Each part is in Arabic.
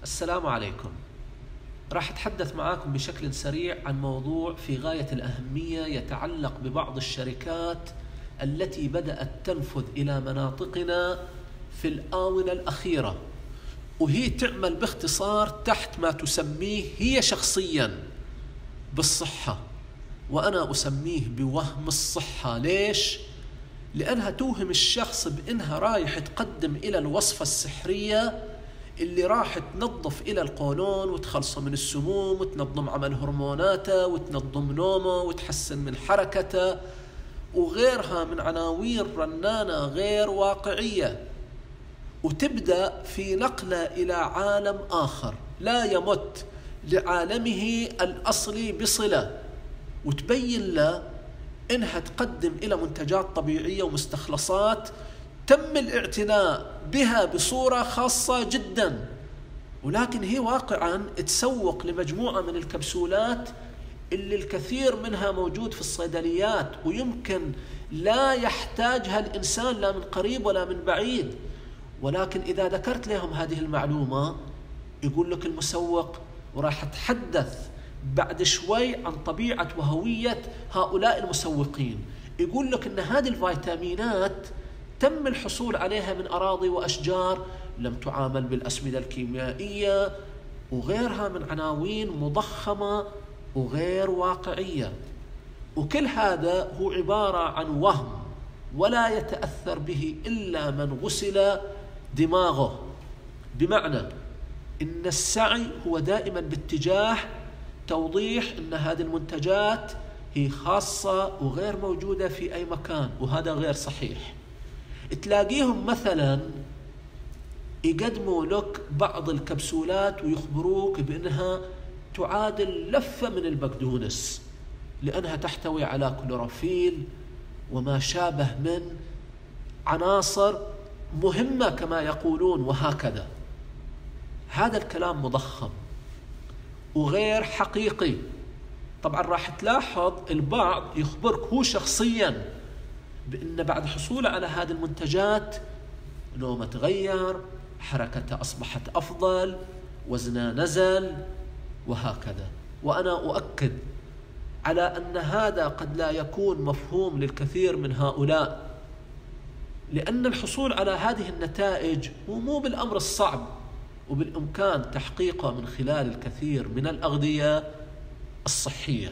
السلام عليكم. راح أتحدث معاكم بشكل سريع عن موضوع في غاية الأهمية يتعلق ببعض الشركات التي بدأت تنفذ إلى مناطقنا في الآونة الأخيرة، وهي تعمل باختصار تحت ما تسميه هي شخصيا بالصحة، وأنا أسميه بوهم الصحة. ليش؟ لأنها توهم الشخص بأنها رايح تقدم إلى الوصفة السحرية اللي راح تنظف إلى القولون وتخلصه من السموم وتنظم عمل هرموناته وتنظم نومه وتحسن من حركته وغيرها من عناوين رنانة غير واقعية، وتبدأ في نقله إلى عالم آخر لا يمت لعالمه الأصلي بصلة، وتبين له إنها تقدم إلى منتجات طبيعية ومستخلصات تم الاعتناء بها بصورة خاصة جدا، ولكن هي واقعا تسوق لمجموعة من الكبسولات اللي الكثير منها موجود في الصيدليات ويمكن لا يحتاجها الإنسان لا من قريب ولا من بعيد. ولكن إذا ذكرت لهم هذه المعلومة يقول لك المسوق، وراح أتحدث بعد شوي عن طبيعة وهوية هؤلاء المسوقين، يقول لك إن هذه الفيتامينات تم الحصول عليها من أراضي وأشجار لم تعامل بالأسمدة الكيميائية وغيرها من عناوين مضخمة وغير واقعية، وكل هذا هو عبارة عن وهم ولا يتأثر به إلا من غسل دماغه. بمعنى إن السعي هو دائما باتجاه توضيح أن هذه المنتجات هي خاصة وغير موجودة في أي مكان، وهذا غير صحيح. تلاقيهم مثلا يقدموا لك بعض الكبسولات ويخبروك بأنها تعادل لفة من البقدونس لأنها تحتوي على كلوروفيل وما شابه من عناصر مهمة كما يقولون، وهكذا. هذا الكلام مضخم وغير حقيقي. طبعا راح تلاحظ البعض يخبرك هو شخصيا بأن بعد حصوله على هذه المنتجات نومه تغير، حركته أصبحت أفضل، وزنه نزل، وهكذا. وأنا أؤكد على أن هذا قد لا يكون مفهوم للكثير من هؤلاء، لأن الحصول على هذه النتائج هو مو بالأمر الصعب، وبالإمكان تحقيقه من خلال الكثير من الأغذية الصحية.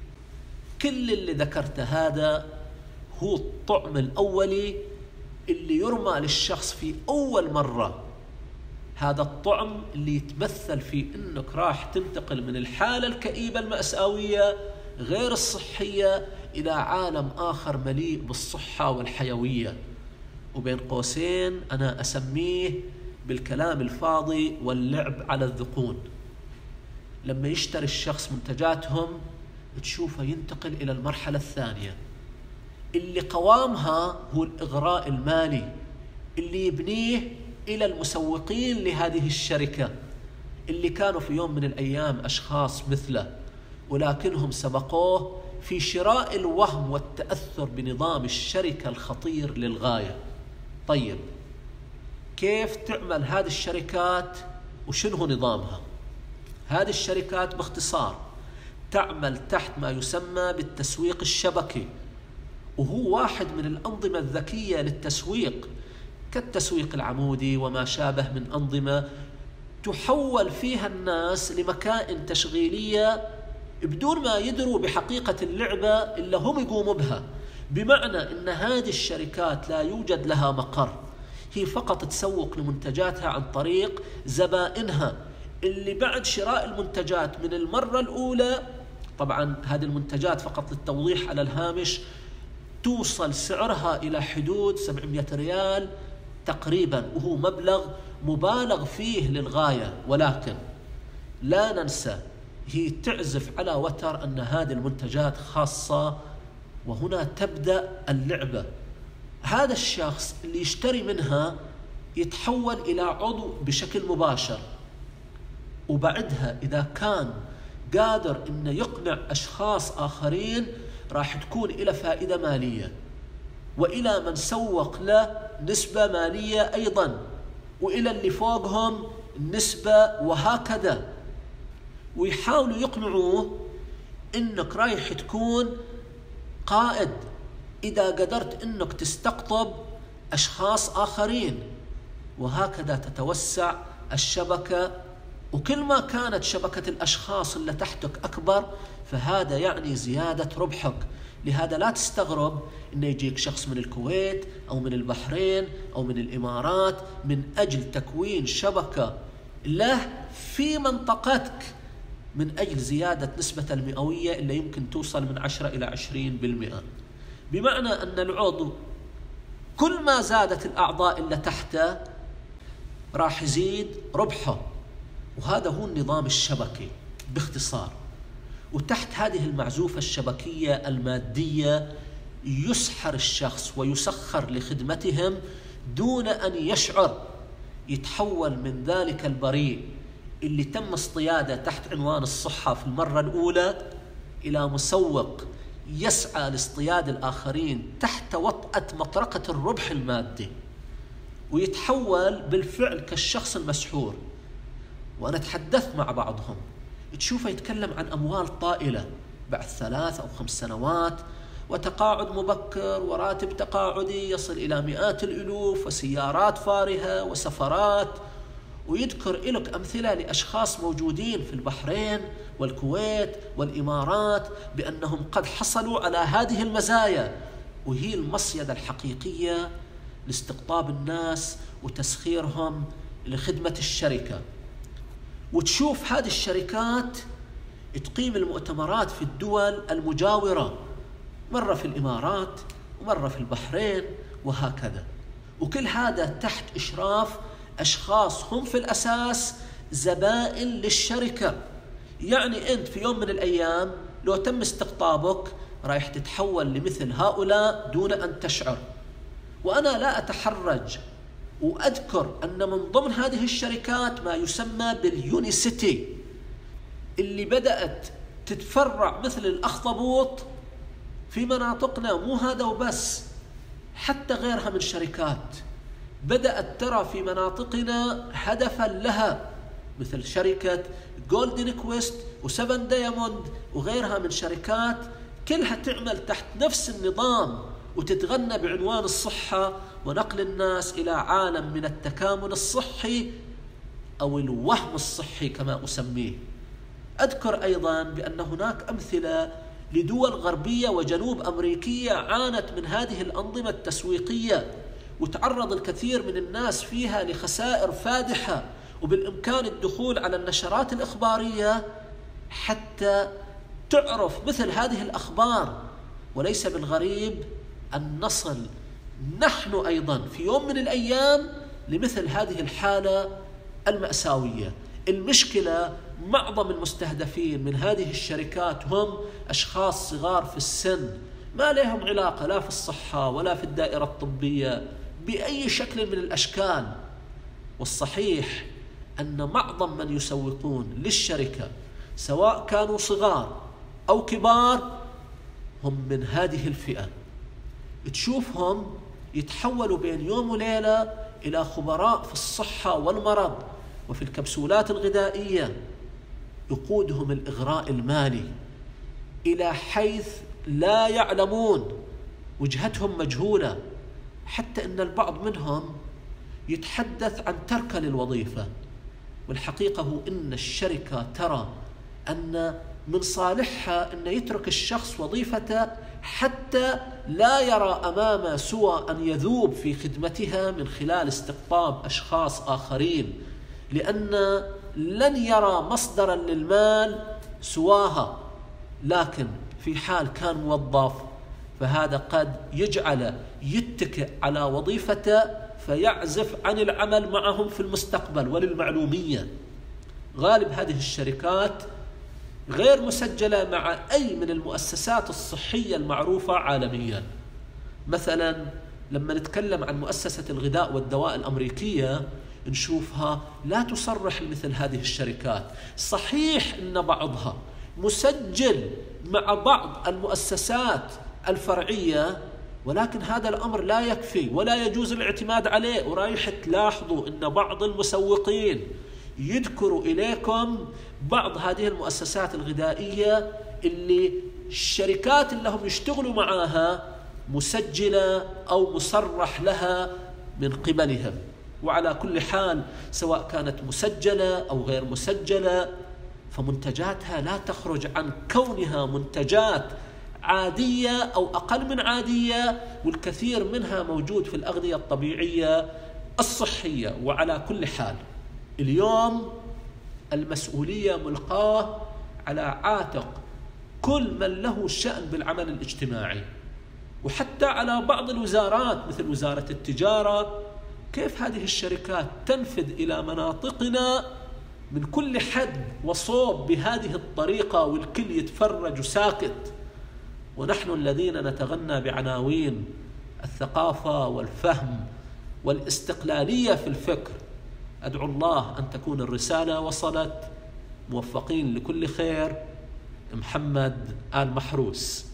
كل اللي ذكرته هذا هو الطعم الأولي اللي يرمى للشخص في أول مرة. هذا الطعم اللي يتمثل في أنك راح تنتقل من الحالة الكئيبة المأساوية غير الصحية إلى عالم آخر مليء بالصحة والحيوية، وبين قوسين أنا أسميه بالكلام الفاضي واللعب على الذقون. لما يشتري الشخص منتجاتهم تشوفه ينتقل إلى المرحلة الثانية اللي قوامها هو الإغراء المالي اللي يبنيه إلى المسوقين لهذه الشركة اللي كانوا في يوم من الأيام أشخاص مثله، ولكنهم سبقوه في شراء الوهم والتأثر بنظام الشركة الخطير للغاية. طيب، كيف تعمل هذه الشركات وشنو هو نظامها؟ هذه الشركات باختصار تعمل تحت ما يسمى بالتسويق الشبكي، وهو واحد من الأنظمة الذكية للتسويق كالتسويق العمودي وما شابه من أنظمة تحول فيها الناس لمكائن تشغيلية بدون ما يدروا بحقيقة اللعبة إلا هم يقوموا بها. بمعنى أن هذه الشركات لا يوجد لها مقر، هي فقط تسوق لمنتجاتها عن طريق زبائنها اللي بعد شراء المنتجات من المرة الأولى، طبعا هذه المنتجات فقط للتوضيح على الهامش توصل سعرها إلى حدود 700 ريال تقريبا، وهو مبلغ مبالغ فيه للغاية. ولكن لا ننسى هي تعزف على وتر أن هذه المنتجات خاصة، وهنا تبدأ اللعبة. هذا الشخص اللي يشتري منها يتحول إلى عضو بشكل مباشر، وبعدها إذا كان قادر إنه يقنع أشخاص آخرين راح تكون إلى فائدة مالية، وإلى من سوق له نسبة مالية أيضا، وإلى اللي فوقهم النسبة وهكذا، ويحاولوا يقنعوه إنك رايح تكون قائد إذا قدرت إنك تستقطب أشخاص آخرين، وهكذا تتوسع الشبكة. وكل ما كانت شبكة الأشخاص اللي تحتك أكبر فهذا يعني زيادة ربحك. لهذا لا تستغرب إنه يجيك شخص من الكويت أو من البحرين أو من الإمارات من أجل تكوين شبكة له في منطقتك، من أجل زيادة نسبة المئوية اللي يمكن توصل من 10 إلى 20%. بمعنى أن العضو كل ما زادت الأعضاء اللي تحته راح يزيد ربحه. وهذا هو النظام الشبكي باختصار. وتحت هذه المعزوفة الشبكية المادية يسحر الشخص ويسخر لخدمتهم دون أن يشعر، يتحول من ذلك البريء اللي تم اصطياده تحت عنوان الصحة في المرة الأولى إلى مسوق يسعى لاصطياد الآخرين تحت وطأة مطرقة الربح المادي، ويتحول بالفعل كالشخص المسحور. وأنا تحدثت مع بعضهم تشوفه يتكلم عن أموال طائلة بعد 3 أو 5 سنوات، وتقاعد مبكر وراتب تقاعدي يصل إلى مئات الألوف، وسيارات فارهة وسفرات. ويذكر لك أمثلة لأشخاص موجودين في البحرين والكويت والإمارات بأنهم قد حصلوا على هذه المزايا، وهي المصيدة الحقيقية لاستقطاب الناس وتسخيرهم لخدمة الشركة. وتشوف هذه الشركات تقيم المؤتمرات في الدول المجاورة، مرة في الإمارات ومرة في البحرين وهكذا، وكل هذا تحت إشراف أشخاص هم في الأساس زبائن للشركة. يعني أنت في يوم من الأيام لو تم استقطابك رايح تتحول لمثل هؤلاء دون أن تشعر. وأنا لا أتحرج وأذكر أن من ضمن هذه الشركات ما يسمى باليونيسيتي اللي بدأت تتفرع مثل الأخطبوط في مناطقنا. مو هذا وبس، حتى غيرها من شركات بدأت ترى في مناطقنا هدفا لها، مثل شركة جولدن كويست وسفن دايموند وغيرها من شركات، كلها تعمل تحت نفس النظام وتتغنى بعنوان الصحة ونقل الناس إلى عالم من التكامل الصحي أو الوهم الصحي كما أسميه. أذكر أيضا بأن هناك أمثلة لدول غربية وجنوب أمريكية عانت من هذه الأنظمة التسويقية، وتعرض الكثير من الناس فيها لخسائر فادحة، وبالإمكان الدخول على النشرات الإخبارية حتى تعرف مثل هذه الأخبار. وليس بالغريب أن نصل نحن أيضا في يوم من الأيام لمثل هذه الحالة المأساوية. المشكلة معظم المستهدفين من هذه الشركات هم أشخاص صغار في السن، ما لهم علاقة لا في الصحة ولا في الدائرة الطبية بأي شكل من الأشكال. والصحيح أن معظم من يسوقون للشركة سواء كانوا صغار أو كبار هم من هذه الفئة. تشوفهم يتحولوا بين يوم وليلة إلى خبراء في الصحة والمرض وفي الكبسولات الغذائية، يقودهم الإغراء المالي إلى حيث لا يعلمون، وجهتهم مجهولة، حتى أن البعض منهم يتحدث عن ترك للوظيفة. والحقيقة هو أن الشركة ترى أن من صالحها أن يترك الشخص وظيفته حتى لا يرى أمامه سوى أن يذوب في خدمتها من خلال استقطاب أشخاص آخرين، لأن لن يرى مصدرا للمال سواها. لكن في حال كان موظف فهذا قد يجعل يتكئ على وظيفته فيعزف عن العمل معهم في المستقبل. وللمعلومية غالب هذه الشركات غير مسجلة مع أي من المؤسسات الصحية المعروفة عالميا. مثلا لما نتكلم عن مؤسسة الغذاء والدواء الأمريكية نشوفها لا تصرح مثل هذه الشركات. صحيح أن بعضها مسجل مع بعض المؤسسات الفرعية، ولكن هذا الأمر لا يكفي ولا يجوز الاعتماد عليه. ورايح تلاحظوا أن بعض المسوقين يذكروا إليكم بعض هذه المؤسسات الغذائية اللي الشركات اللي هم يشتغلوا معاها مسجلة أو مصرح لها من قبلهم. وعلى كل حال سواء كانت مسجلة أو غير مسجلة فمنتجاتها لا تخرج عن كونها منتجات عادية أو أقل من عادية، والكثير منها موجود في الأغذية الطبيعية الصحية. وعلى كل حال اليوم المسؤولية ملقاة على عاتق كل من له شأن بالعمل الاجتماعي، وحتى على بعض الوزارات مثل وزارة التجارة، كيف هذه الشركات تنفذ إلى مناطقنا من كل حد وصوب بهذه الطريقة والكل يتفرج وساكت، ونحن الذين نتغنى بعناوين الثقافة والفهم والاستقلالية في الفكر. أدعو الله أن تكون الرسالة وصلت. موفقين لكل خير. محمد آل محروس.